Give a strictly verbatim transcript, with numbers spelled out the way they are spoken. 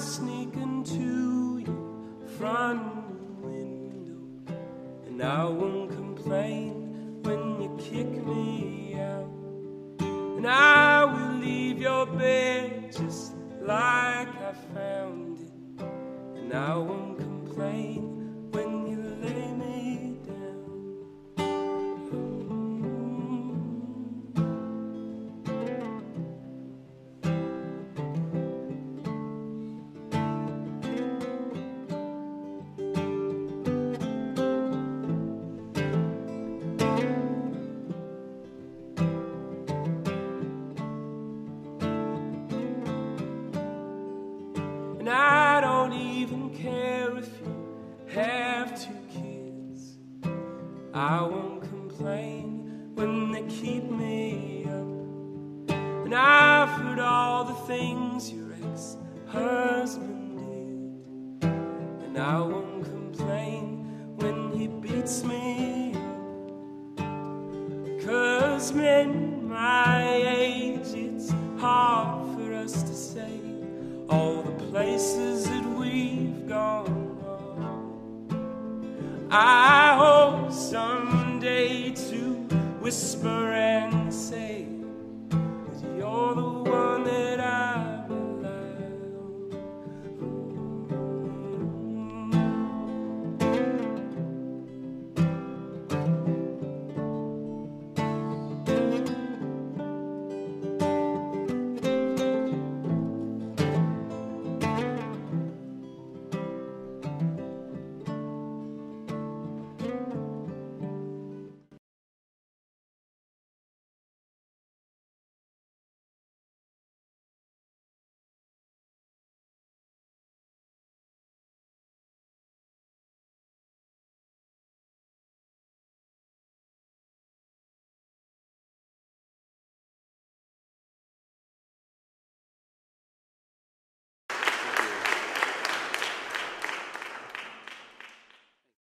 sneak into your front window, and I won't complain when you kick me out. And I will leave your bed just like I found it, and I won't complain when you lay me down. And I don't even care if you have two kids. I won't complain when they keep me up. And I've heard all the things your ex-husband did, and I won't complain when he beats me up. 'Cause men my age, it's hard for us to say all the places that we've gone wrong. I hope someday to whisper and say